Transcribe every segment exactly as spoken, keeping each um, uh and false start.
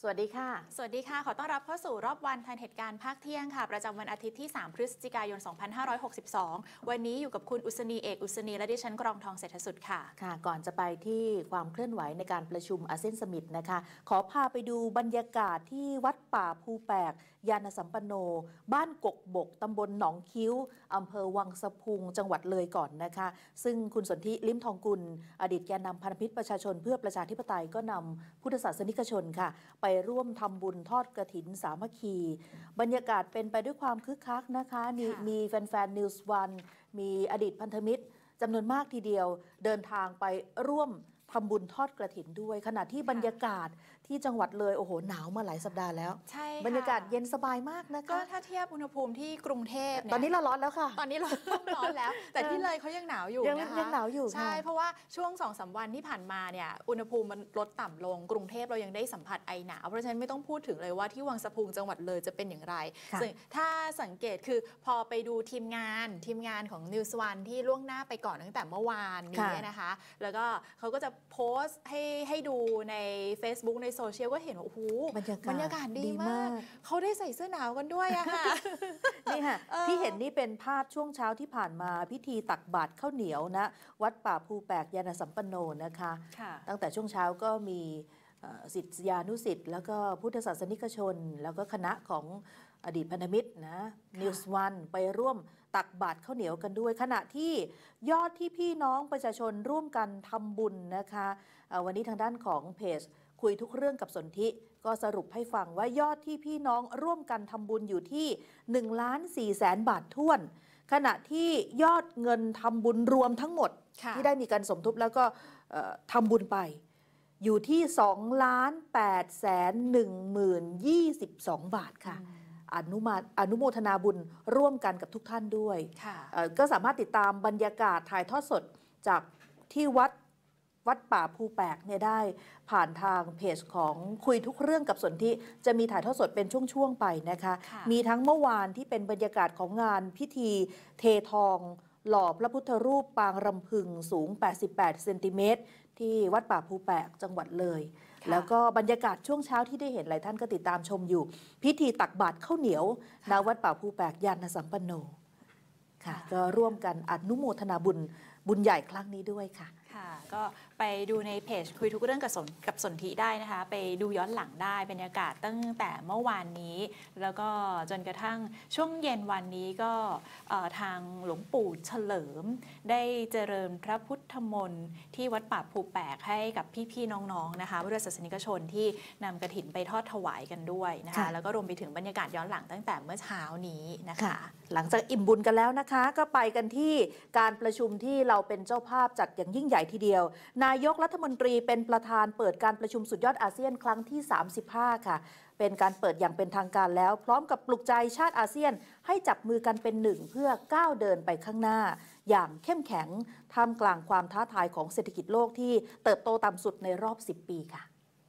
สวัสดีค่ะสวัสดีค่ะขอต้อนรับเข้าสู่รอบวันทันเหตุการณ์ภาคเที่ยงค่ะประจำวันอาทิตย์ที่สามพฤศจิกายนสองพันห้าร้อยหกสิบสองวันนี้อยู่กับคุณอุศนีเอกอุศนีและดิฉันกรองทองเศรษฐสุดค่ะค่ะก่อนจะไปที่ความเคลื่อนไหวในการประชุมอาเซียนสมิตนะคะขอพาไปดูบรรยากาศที่วัดป่าภูแปกยานสัมปันโนบ้านกกบกตำบลหนองคิ้วอำเภอวังสะพุงจังหวัดเลยก่อนนะคะซึ่งคุณสนธิลิ้มทองกุลอดีตแกนนำพันธมิตรประชาชนเพื่อประชาธิปไตยก็นำพุทธศาสนิกชนค่ะไปร่วมทำบุญทอดกฐินสามัคคีบรรยากาศเป็นไปด้วยความคึกคักนะคะมีมีแฟนๆนิวส์วันมีอดีตพันธมิตรจำนวนมากทีเดียวเดินทางไปร่วมทำบุญทอดกฐินด้วยขณะที่บรรยากาศที่จังหวัดเลยโอ้โหหนาวมาหลายสัปดาห์แล้วใช่บรรยากาศเย็นสบายมากนะคะก็ถ้าเทียบอุณหภูมิที่กรุงเทพเนี่ยตอนนี้เราร้อนแล้วค่ะตอนนี้เราร้อนแล้วแต่ที่เลยเขายังหนาวอยู่นะคะยังหนาวอยู่ใช่เพราะว่าช่วง สองถึงสาม วันที่ผ่านมาเนี่ยอุณหภูมิมันลดต่ำลงกรุงเทพเรายังได้สัมผัสไอหนาวเพราะฉะนั้นไม่ต้องพูดถึงเลยว่าที่วังสะพุงจังหวัดเลยจะเป็นอย่างไรซึ่งถ้าสังเกตคือพอไปดูทีมงานทีมงานของนิวส์วันที่ล่วงหน้าไปก่อนตั้งแต่เมื่อวานนี้นะคะแล้วก็เขาก็จะโพสต์ให้ให้ดูใน Facebook ในโซเชียลก็เห็นว่าโอ้โหบรรยากาศดีมากเขาได้ใส่เสื้อหนาวกันด้วยอะค่ะนี่ค่ะที่เห็นนี่เป็นภาพช่วงเช้าที่ผ่านมาพิธีตักบาตรข้าวเหนียวนะวัดป่าภูแปกยานสัมปันโนนะคะตั้งแต่ช่วงเช้าก็มีศิษยานุศิษย์แล้วก็พุทธศาสนิกชนแล้วก็คณะของอดีตพันธมิตรนะนิวส์วันไปร่วมตักบาตรข้าวเหนียวกันด้วยขณะที่ยอดที่พี่น้องประชาชนร่วมกันทำบุญนะคะวันนี้ทางด้านของเพจคุยทุกเรื่องกับสนธิก็สรุปให้ฟังว่ายอดที่พี่น้องร่วมกันทำบุญอยู่ที่หนึ่งล้านสี่แสนบาทถ้วนขณะที่ยอดเงินทำบุญรวมทั้งหมดที่ได้มีการสมทบแล้วก็ทำบุญไปอยู่ที่สองล้านแปดแสนหนึ่งหมื่นยี่สิบสองบาทค่ะอนุมาอนุโมทนาบุญร่วมกันกับทุกท่านด้วยก็สามารถติดตามบรรยากาศถ่ายทอดสดจากที่วัดวัดป่าภูแปกเนี่ยได้ผ่านทางเพจของคุยทุกเรื่องกับสนธิจะมีถ่ายทอดสดเป็นช่วงๆไปนะคะมีทั้งเมื่อวานที่เป็นบรรยากาศของงานพิธีเททองหล่อพระพุทธรูปปางรำพึงสูงแปดสิบแปดเซนติเมตรที่วัดป่าภูแปกจังหวัดเลยแล้วก็บรรยากาศช่วงเช้าที่ได้เห็นหลายท่านก็ติดตามชมอยู่พิธีตักบาตรข้าวเหนียวณวัดป่าภูแปกยานสัมปันโนค่ะก็ร่วมกันอนุโมทนาบุญบุญใหญ่ครั้งนี้ด้วยค่ะค่ะก็ไปดูในเพจคุยทุกเรื่องกับสนกับสนธิได้นะคะไปดูย้อนหลังได้บรรยากาศตั้งแต่เมื่อวานนี้แล้วก็จนกระทั่งช่วงเย็นวันนี้ก็ทางหลวงปู่เฉลิมได้เจริญพระพุทธมนต์ที่วัดป่าภูแปกให้กับพี่ๆน้องๆนะคะพุทธศาสนิกชนที่นำกฐินไปทอดถวายกันด้วยนะคะแล้วก็รวมไปถึงบรรยากาศย้อนหลังตั้งแต่เมื่อเช้านี้นะคะหลังจากอิ่มบุญกันแล้วนะคะก็ไปกันที่การประชุมที่เราเป็นเจ้าภาพจัดอย่างยิ่งใหญ่ทีเดียวนายกรัฐมนตรีเป็นประธานเปิดการประชุมสุดยอดอาเซียนครั้งที่สามสิบห้าค่ะเป็นการเปิดอย่างเป็นทางการแล้วพร้อมกับปลุกใจชาติอาเซียนให้จับมือกันเป็นหนึ่งเพื่อก้าวเดินไปข้างหน้าอย่างเข้มแข็งท่ามกลางความท้าทายของเศรษฐกิจโลกที่เติบโตต่ำสุดในรอบสิบปีค่ะ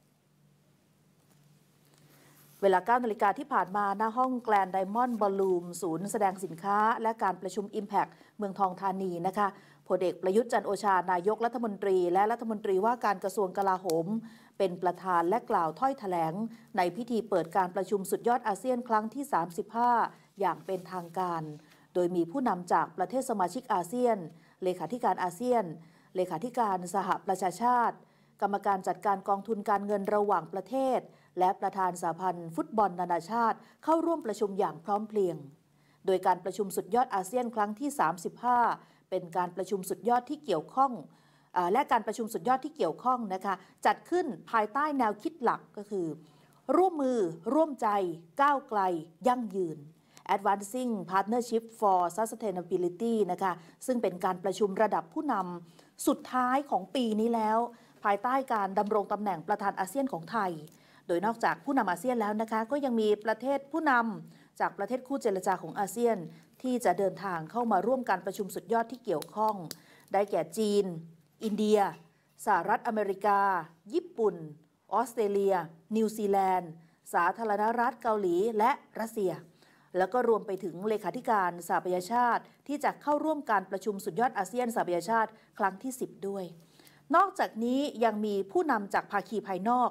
เวลา เก้านาฬิกาที่ผ่านมาหน้าห้องแกลนไดมอนด์บอลลูมศูนย์แสดงสินค้าและการประชุม Impact เมืองทองธานีนะคะพลเอกประยุทธ์จันทร์โอชานายกรัฐมนตรีและรัฐมนตรีว่าการกระทรวงกลาโหมเป็นประธานและกล่าวถ้อยแถลงในพิธีเปิดการประชุมสุดยอดอาเซียนครั้งที่สามสิบห้าอย่างเป็นทางการโดยมีผู้นำจากประเทศสมาชิกอาเซียนเลขาธิการอาเซียนเลขาธิการสหประชาชาติกรรมการจัดการกองทุนการเงินระหว่างประเทศและประธานสหพันธ์ฟุตบอลนานาชาติเข้าร่วมประชุมอย่างพร้อมเพรียงโดยการประชุมสุดยอดอาเซียนครั้งที่สามสิบห้าเป็นการประชุมสุดยอดที่เกี่ยวข้องและการประชุมสุดยอดที่เกี่ยวข้องนะคะจัดขึ้นภายใต้แนวคิดหลักก็คือร่วมมือร่วมใจก้าวไกลยั่งยืน Advancing Partnership for Sustainability นะคะซึ่งเป็นการประชุมระดับผู้นำสุดท้ายของปีนี้แล้วภายใต้การดำรงตำแหน่งประธานอาเซียนของไทยโดยนอกจากผู้นำอาเซียนแล้วนะคะก็ยังมีประเทศผู้นำจากประเทศคู่เจรจาของอาเซียนที่จะเดินทางเข้ามาร่วมการประชุมสุดยอดที่เกี่ยวข้องได้แก่จีนอินเดียสหรัฐอเมริกาญี่ปุ่นออสเตรเลียนิวซีแลนด์สาธารณรัฐเกาหลีและรัสเซียแล้วก็รวมไปถึงเลขาธิการสหประชาชาติที่จะเข้าร่วมการประชุมสุดยอดอาเซียนสหประชาชาติครั้งที่สิบด้วยนอกจากนี้ยังมีผู้นำจากภาคีภายนอก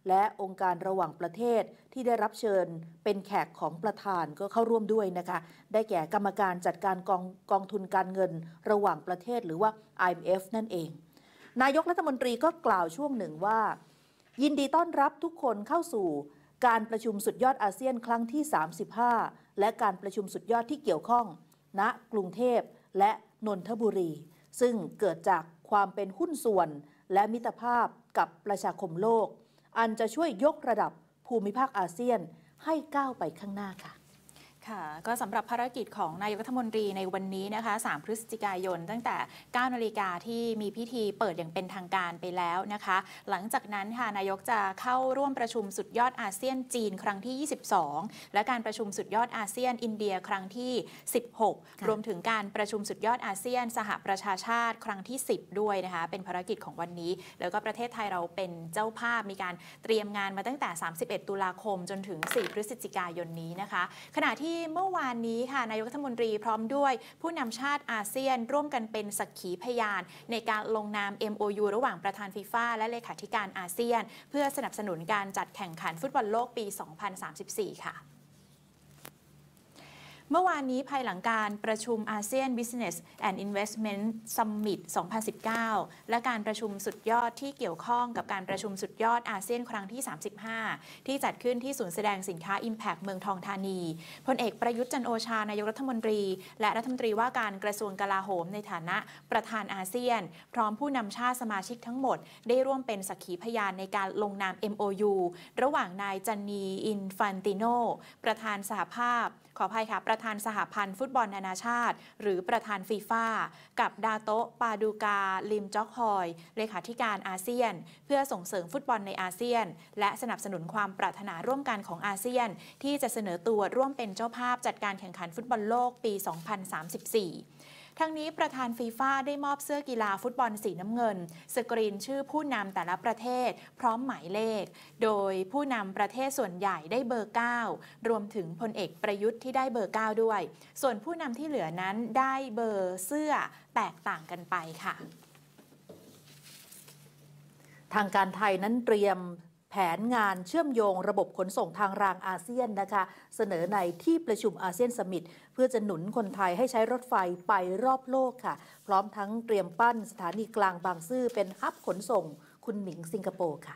และองค์การระหว่างประเทศที่ได้รับเชิญเป็นแขกของประธานก็เข้าร่วมด้วยนะคะได้แก่กรรมการจัดการกองกองทุนการเงินระหว่างประเทศหรือว่า ไอ เอ็ม เอฟ นั่นเองนายกรัฐมนตรีก็กล่าวช่วงหนึ่งว่ายินดีต้อนรับทุกคนเข้าสู่การประชุมสุดยอดอาเซียนครั้งที่สามสิบห้าและการประชุมสุดยอดที่เกี่ยวข้องณกรุงเทพและนนทบุรีซึ่งเกิดจากความเป็นหุ้นส่วนและมิตรภาพกับประชาคมโลกอันจะช่วยยกระดับภูมิภาคอาเซียนให้ก้าวไปข้างหน้าค่ะค่ะก็สำหรับภารกิจของนายกรัฐมนตรีในวันนี้นะคะสามพฤศจิกายนตั้งแต่เก้านาฬิกาที่มีพิธีเปิดอย่างเป็นทางการไปแล้วนะคะหลังจากนั้นค่ะนายกจะเข้าร่วมประชุมสุดยอดอาเซียนจีนครั้งที่ยี่สิบสองและการประชุมสุดยอดอาเซียนอินเดียครั้งที่สิบหกรวมถึงการประชุมสุดยอดอาเซียนสหประชาชาติครั้งที่สิบด้วยนะคะเป็นภารกิจของวันนี้แล้วก็ประเทศไทยเราเป็นเจ้าภาพมีการเตรียมงานมาตั้งแต่สามสิบเอ็ดตุลาคมจนถึงสี่พฤศจิกายนนี้นะคะขณะที่เมื่อวานนี้ค่ะนายกรัฐมนตรีพร้อมด้วยผู้นำชาติอาเซียนร่วมกันเป็นสักขีพยานในการลงนาม เอ็ม โอ ยู ระหว่างประธานฟีฟ่าและเลขาธิการอาเซียนเพื่อสนับสนุนการจัดแข่งขันฟุตบอลโลกปี สองพันสามสิบสี่ ค่ะเมื่อวานนี้ภายหลังการประชุมอาเซียน Business and Investment Summit สองพันสิบเก้า และการประชุมสุดยอดที่เกี่ยวข้องกับการประชุมสุดยอดอาเซียนครั้งที่ สามสิบห้า ที่จัดขึ้นที่ศูนย์แสดงสินค้า Impact เมืองทองธานีพลเอกประยุทธ์จันทร์โอชานายกรัฐมนตรีและรัฐมนตรีว่าการกระทรวงกลาโหมในฐานะประธานอาเซียนพร้อมผู้นำชาติสมาชิกทั้งหมดได้ร่วมเป็นสักขีพยานในการลงนาม เอ็ม โอ ยู ระหว่างนายจันนีอินฟันติโนประธานสหภาพขออภัยค่ะประธานสหพันธ์ฟุตบอลนานาชาติหรือประธานฟีฟ่ากับดาโตะปาดูกาลิมจ็อกฮอยเลขาธิการอาเซียนเพื่อส่งเสริมฟุตบอลในอาเซียนและสนับสนุนความปรารถนาร่วมกันของอาเซียนที่จะเสนอตัวร่วมเป็นเจ้าภาพจัดการแข่งขันฟุตบอลโลกปี สองพันสามสิบสี่ทั้งนี้ประธานฟีฟ่าได้มอบเสื้อกีฬาฟุตบอลสีน้ำเงินสกรีนชื่อผู้นำแต่ละประเทศพร้อมหมายเลขโดยผู้นำประเทศส่วนใหญ่ได้เบอร์เก้ารวมถึงพลเอกประยุทธ์ที่ได้เบอร์เก้าด้วยส่วนผู้นำที่เหลือนั้นได้เบอร์เสื้อแตกต่างกันไปค่ะทางการไทยนั้นเตรียมแผนงานเชื่อมโยงระบบขนส่งทางรางอาเซียนนะคะเสนอในที่ประชุมอาเซียนซัมมิตเพื่อจะหนุนคนไทยให้ใช้รถไฟไปรอบโลกค่ะพร้อมทั้งเตรียมปั้นสถานีกลางบางซื่อเป็นฮับขนส่งคุณหมิงสิงคโปร์ค่ะ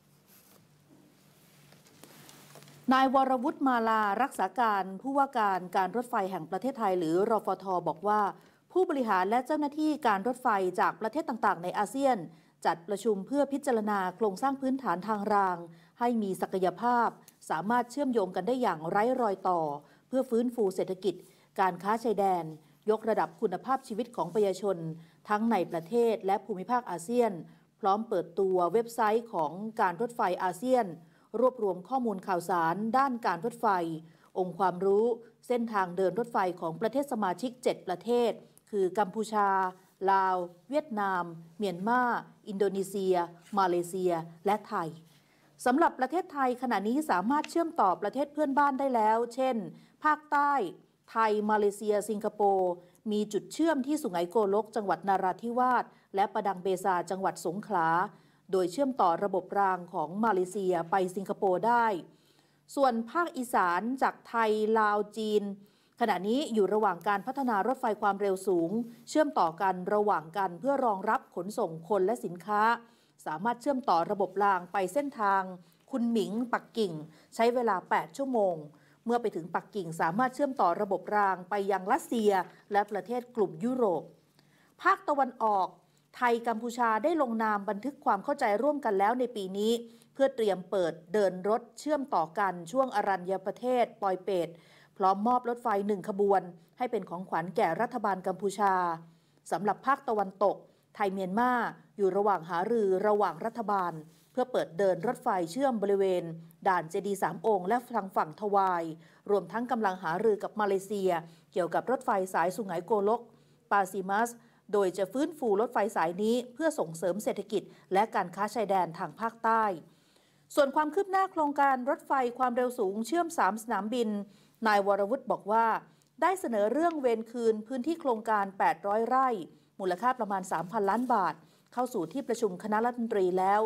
นายวรวุฒิมาลารักษาการผู้ว่าการการรถไฟแห่งประเทศไทยหรือรฟท.บอกว่าผู้บริหารและเจ้าหน้าที่การรถไฟจากประเทศต่างๆในอาเซียนจัดประชุมเพื่อพิจารณาโครงสร้างพื้นฐานทางรางให้มีศักยภาพสามารถเชื่อมโยงกันได้อย่างไร้รอยต่อเพื่อฟื้นฟูเศรษฐกิจการค้าชายแดนยกระดับคุณภาพชีวิตของประชาชนทั้งในประเทศและภูมิภาคอาเซียนพร้อมเปิดตัวเว็บไซต์ของการรถไฟอาเซียนรวบรวมข้อมูลข่าวสารด้านการรถไฟองค์ความรู้เส้นทางเดินรถไฟของประเทศสมาชิกเจ็ดประเทศคือกัมพูชาลาวเวียดนามเมียนมาอินโดนีเซียมาเลเซียและไทยสำหรับประเทศไทยขณะนี้สามารถเชื่อมต่อประเทศเพื่อนบ้านได้แล้วเช่นภาคใต้ไทยมาเลเซียสิงคโปร์มีจุดเชื่อมที่สุไหงโกลกจังหวัดนราธิวาสและประดังเบซาจังหวัดสงขลาโดยเชื่อมต่อระบบรางของมาเลเซียไปสิงคโปร์ได้ส่วนภาคอีสานจากไทยลาวจีนขณะนี้อยู่ระหว่างการพัฒนารถไฟความเร็วสูงเชื่อมต่อกันระหว่างกันเพื่อรองรับขนส่งคนและสินค้าสามารถเชื่อมต่อระบบรางไปเส้นทางคุนหมิงปักกิ่งใช้เวลาแปดชั่วโมงเมื่อไปถึงปักกิ่งสามารถเชื่อมต่อระบบรางไปยังรัสเซียและประเทศกลุ่มยุโรปภาคตะวันออกไทยกัมพูชาได้ลงนามบันทึกความเข้าใจร่วมกันแล้วในปีนี้เพื่อเตรียมเปิดเดินรถเชื่อมต่อกันช่วงอรัญญประเทศปอยเปตพร้อมมอบรถไฟหนึ่งขบวนให้เป็นของขวัญแก่รัฐบาลกัมพูชาสำหรับภาคตะวันตกไทยเมียนมาอยู่ระหว่างหารือระหว่างรัฐบาลเพื่อเปิดเดินรถไฟเชื่อมบริเวณด่านเจดีย์สามองค์และทางฝั่งทวายรวมทั้งกำลังหารือกับมาเลเซียเกี่ยวกับรถไฟสายสุไหงโกลกปาซิมัสโดยจะฟื้นฟูรถไฟสายนี้เพื่อส่งเสริมเศรษฐกิจและการค้าชายแดนทางภาคใต้ส่วนความคืบหน้าโครงการรถไฟความเร็วสูงเชื่อมสามสนามบินนายวรวุฒิบอกว่าได้เสนอเรื่องเวรคืนพื้นที่โครงการแปดร้อยไร่มูลค่าประมาณ สามพัน ล้านบาทเข้าสู่ที่ประชุมคณะรัฐมนตรีแล้ว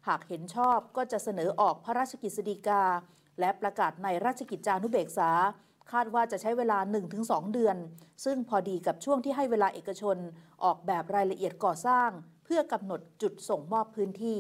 หากเห็นชอบก็จะเสนอออกพระราชกฤษฎีกาและประกาศในราชกิจจานุเบกษาคาดว่าจะใช้เวลา หนึ่งถึงสอง เดือนซึ่งพอดีกับช่วงที่ให้เวลาเอกชนออกแบบรายละเอียดก่อสร้างเพื่อกำหนดจุดส่งมอบพื้นที่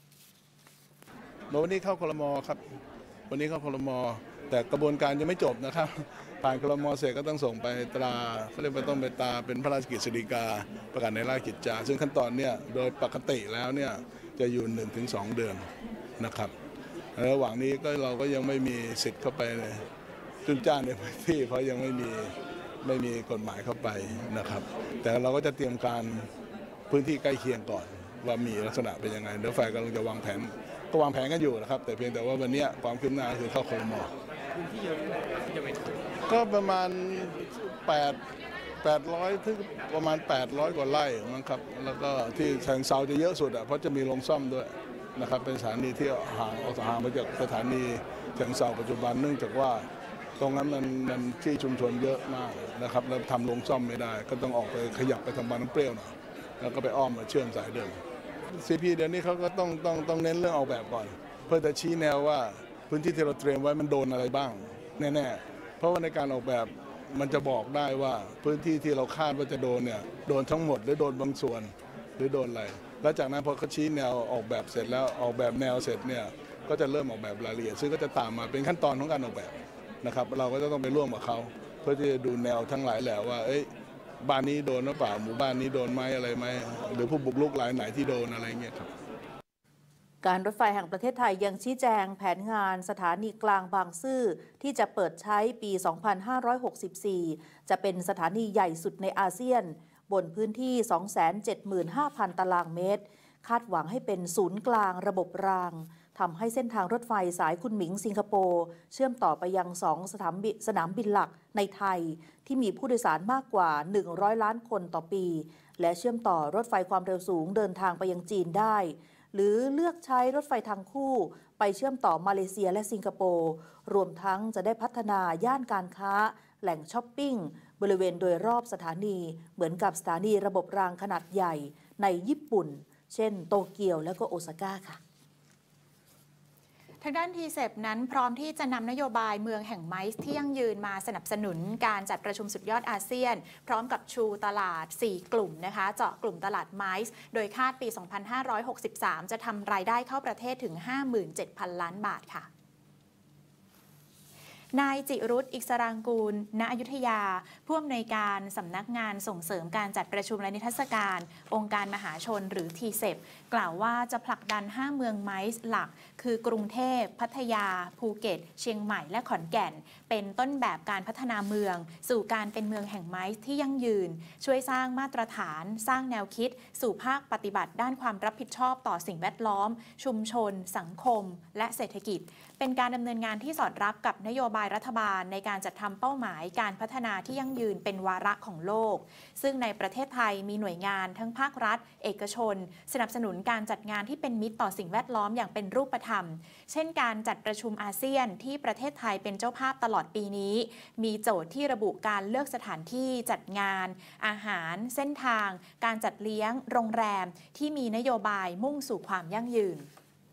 วันนี้เข้าครม.ครับวันนี้เข้าครม.แต่กระบวนการยังไม่จบนะครับผ่านครม.เสร็จก็ต้องส่งไปตราเขาเรียกว่าต้องไปตราเป็นพระราชกฤษฎีกาประกาศในราชกิจจาซึ่งขั้นตอนเนี่ยโดยปกติแล้วเนี่ยจะอยู่ หนึ่งถึงสอง เดือนนะครับระหว่างนี้ก็เราก็ยังไม่มีสิทธิ์เข้าไปจุนจ้านในพื้นที่เพราะยังไม่มีไม่มีกฎหมายเข้าไปนะครับแต่เราก็จะเตรียมการพื้นที่ใกล้เคียงก่อนว่ามีลักษณะเป็นยังไงเดี๋ยวฝ่ายกำลังจะวางแผนก็วางแผนกันอยู่นะครับแต่เพียงแต่ว่าวันนี้ความคืบหน้าคือเข้าครม. พื้นที่เยอะจะเป็นก็ประมาณแปด แปดร้อยถึงประมาณแปดร้อยกว่าไร่มั้งครับแล้วก็ที่แฉงเซาจะเยอะสุดอ่ะเพราะจะมีโรงซ่อมด้วยนะครับเป็นสถานีที่ห่างออกห่างมาจากสถานีแฉงเซาปัจจุบันเนื่องจากว่าตรงนั้นมันมันที่ชุมชนเยอะมากนะครับแล้วทำโรงซ่อมไม่ได้ก็ต้องออกไปขยับไปทำบางน้ำเปรี้ยวหน่อยแล้วก็ไปอ้อมมาเชื่อมสายเดิม ซี พี เดี๋ยวนี้เขาก็ต้องต้องต้องเน้นเรื่องออกแบบก่อนเพื่อจะชี้แนวว่าพื้นที่ที่เราเตรียมไว้มันโดนอะไรบ้างแน่ๆเพราะว่าในการออกแบบมันจะบอกได้ว่าพื้นที่ที่เราคาดว่าจะโดนเนี่ยโดนทั้งหมดหรือโดนบางส่วนหรือโดนอะไรแล้วจากนั้นพอเขาชี้แนวออกแบบเสร็จแล้วออกแบบแนวเสร็จเนี่ยก็จะเริ่มออกแบบรายละเอียดซึ่งก็จะตามมาเป็นขั้นตอนของการออกแบบนะครับเราก็จะต้องไปร่วมกับเขาเพื่อที่จะดูแนวทั้งหลายแหละว่าเอ้ยบ้านนี้โดนหรือเปล่าหมู่บ้านนี้โดนไหมอะไรไหมหรือผู้บุกรุกรายไหนที่โดนอะไรเงี้ยครับการรถไฟแห่งประเทศไทยยังชี้แจงแผนงานสถานีกลางบางซื่อที่จะเปิดใช้ปี สองพันห้าร้อยหกสิบสี่ จะเป็นสถานีใหญ่สุดในอาเซียนบนพื้นที่ สองแสนเจ็ดหมื่นห้าพัน ตารางเมตรคาดหวังให้เป็นศูนย์กลางระบบรางทำให้เส้นทางรถไฟสายคุนหมิงสิงคโปร์เชื่อมต่อไปยังสองสนามบินสนามบินหลักในไทยที่มีผู้โดยสารมากกว่าหนึ่งร้อยล้านคนต่อปีและเชื่อมต่อรถไฟความเร็วสูงเดินทางไปยังจีนได้หรือเลือกใช้รถไฟทางคู่ไปเชื่อมต่อมาเลเซียและสิงคโปร์รวมทั้งจะได้พัฒนาย่านการค้าแหล่งช้อปปิ้งบริเวณโดยรอบสถานีเหมือนกับสถานีระบบรางขนาดใหญ่ในญี่ปุ่นเช่นโตเกียวและก็โอซาก้าค่ะทางด้าน ที เซ อี พี นั้นพร้อมที่จะนำนโยบายเมืองแห่งไมซ์ที่ยั่งยืนมาสนับสนุนการจัดประชุมสุดยอดอาเซียนพร้อมกับชูตลาดสี่กลุ่มนะคะเจาะกลุ่มตลาดไมซ์โดยคาดปี สองพันห้าร้อยหกสิบสาม จะทำรายได้เข้าประเทศถึง ห้าหมื่นเจ็ดพัน ล้านบาทค่ะนายจิรุต อิสรางกูล ณ อยุธยาผู้อำนวยการสำนักงานส่งเสริมการจัดประชุมและนิทรรศการองค์การมหาชนหรือ ที เซ อี พี กล่าวว่าจะผลักดันห้าเมืองไมซ์หลักคือกรุงเทพพัทยาภูเก็ตเชียงใหม่และขอนแก่นเป็นต้นแบบการพัฒนาเมืองสู่การเป็นเมืองแห่งไมซ์ที่ยั่งยืนช่วยสร้างมาตรฐานสร้างแนวคิดสู่ภาคปฏิบัติด้านความรับผิดชอบต่อสิ่งแวดล้อมชุมชนสังคมและเศรษฐกิจเป็นการดำเนินงานที่สอดรับกับนโยบายรัฐบาลในการจัดทำเป้าหมายการพัฒนาที่ยั่งยืนเป็นวาระของโลกซึ่งในประเทศไทยมีหน่วยงานทั้งภาครัฐเอกชนสนับสนุนการจัดงานที่เป็นมิตรต่อสิ่งแวดล้อมอย่างเป็นรูปธรรมเช่นการจัดประชุมอาเซียนที่ประเทศไทยเป็นเจ้าภาพตลอดปีนี้มีโจทย์ที่ระบุการเลือกสถานที่จัดงานอาหารเส้นทางการจัดเลี้ยงโรงแรมที่มีนโยบายมุ่งสู่ความยั่งยืน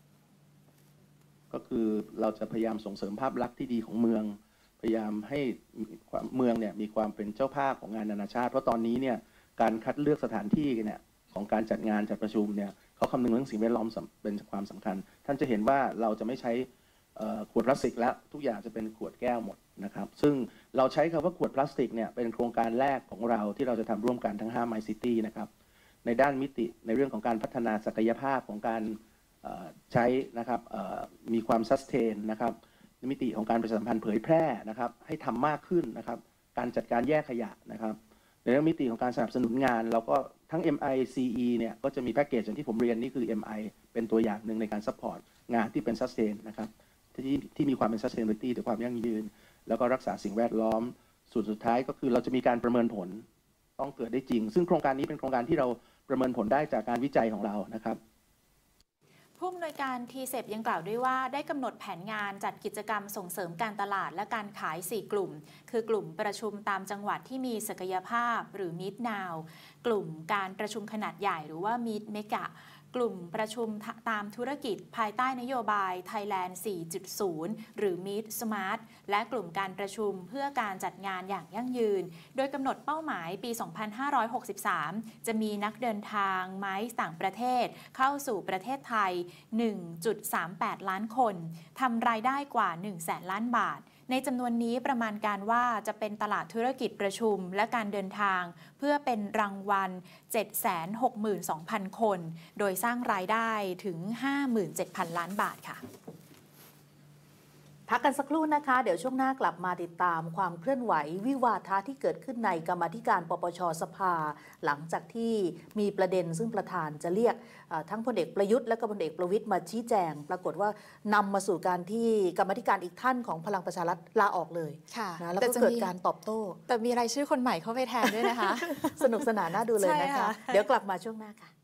ก็คือเราจะพยายามส่งเสริมภาพลักษณ์ที่ดีของเมืองพยายามให้เมืองเนี่ยมีความเป็นเจ้าภาพของงานนานาชาติเพราะตอนนี้เนี่ยการคัดเลือกสถานที่เนี่ยของการจัดงานจัดประชุมเนี่ยเขาคำนึงเรื่องสิ่งแวดล้อมเป็นความสำคัญท่านจะเห็นว่าเราจะไม่ใช้ขวดพลาสติกแล้วทุกอย่างจะเป็นขวดแก้วหมดนะครับซึ่งเราใช้คำว่าขวดพลาสติกเนี่ยเป็นโครงการแรกของเราที่เราจะทำร่วมกันทั้งห้า My City นะครับในด้านมิติในเรื่องของการพัฒนาศักยภาพของการใช้นะครับมีความซัสเทนนะครับในมิติของการประชาสัมพันธ์เผยแพร่นะครับให้ทำมากขึ้นนะครับการจัดการแยกขยะนะครับในเรื่องมิติของการสนับสนุนงานเราก็ทั้ง เอ็ม ไอ ซี อี เนี่ยก็จะมีแพ็กเกจอย่างที่ผมเรียนนี่คือ เอ็ม ไอ เป็นตัวอย่างหนึ่งในการซัพพอร์ตงานที่เป็นซัสเทนนะครับที่ที่มีความเป็น sustainability หรือความยั่งยืนแล้วก็รักษาสิ่งแวดล้อมส่วนสุดท้ายก็คือเราจะมีการประเมินผลต้องเกิดได้จริงซึ่งโครงการนี้เป็นโครงการที่เราประเมินผลได้จากการวิจัยของเรานะครับผู้อำนวยการ ที เซ อี พี ยังกล่าวด้วยว่าได้กำหนดแผนงานจัดกิจกรรมส่งเสริมการตลาดและการขายสี่กลุ่มคือกลุ่มประชุมตามจังหวัดที่มีศักยภาพหรือ Meet Now กลุ่มการประชุมขนาดใหญ่หรือว่า Meet Mega กลุ่มประชุมตามธุรกิจภายใต้นโยบาย Thailand โฟร์ จุด ศูนย์ หรือ Meet Smart และกลุ่มการประชุมเพื่อการจัดงานอย่างยั่งยืน โดยกำหนดเป้าหมายปี สองพันห้าร้อยหกสิบสาม จะมีนักเดินทางไม้ต่างประเทศเข้าสู่ประเทศไทย หนึ่งจุดสามแปด ล้านคนทำรายได้กว่า หนึ่งแสน ล้านบาทในจำนวนนี้ประมาณการว่าจะเป็นตลาดธุรกิจประชุมและการเดินทางเพื่อเป็นรางวัล เจ็ดแสนหกหมื่นสองพัน คน โดยสร้างรายได้ถึง ห้าหมื่นเจ็ดพัน ล้านบาทค่ะพักกันสักครู่นะคะเดี๋ยวช่วงหน้ากลับมาติดตามความเคลื่อนไหววิวาทะที่เกิดขึ้นในกรรมาธิการปปชสภาหลังจากที่มีประเด็นซึ่งประธานจะเรียกทั้งพลเอกประยุทธ์และก็พลเอกประวิตรมาชี้แจงปรากฏว่านำมาสู่การที่กรรมาธิการอีกท่านของพลังประชารัฐลาออกเลยนะแล้วก็เกิดการตอบโต้แต่มีรายชื่อคนใหม่เข้าไปแทนด้วยนะคะสนุกสนานน่าดูเลยนะคะเดี๋ยวกลับมาช่วงหน้าค่ะ